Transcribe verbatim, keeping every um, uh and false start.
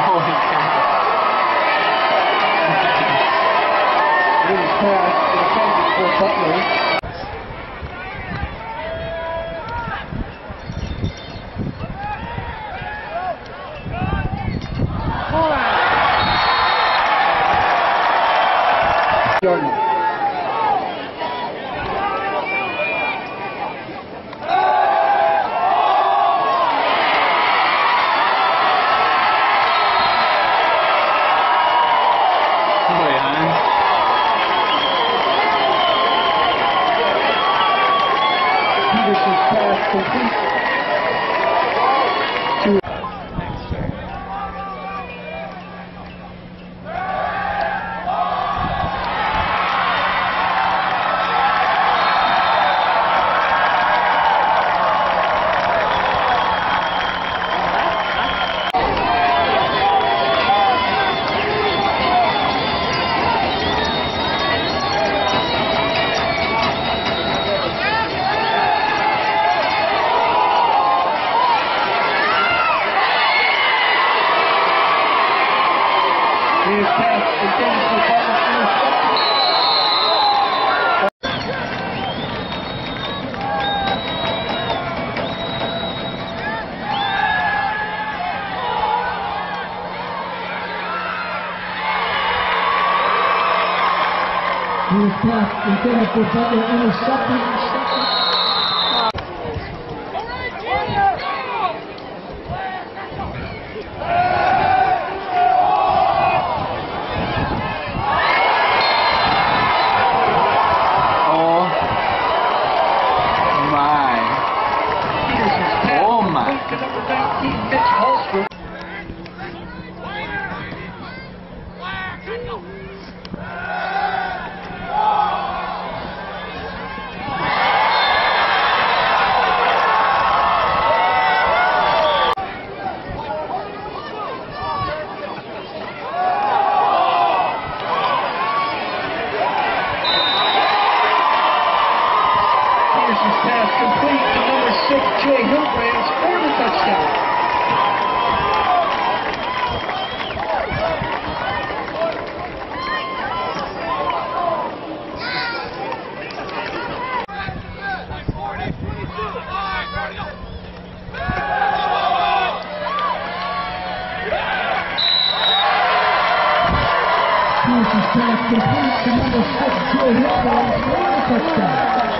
Holy cow. It was passed intended for Butler. Jordan. Peterson's pass complete. To his pass intended for Butler. His pass intended for Butler, intercepted. Pass complete to number six, Jay Hildebrand, for the touchdown. Peterson's pass complete to number six, Jay Hildebrand, for the touchdown.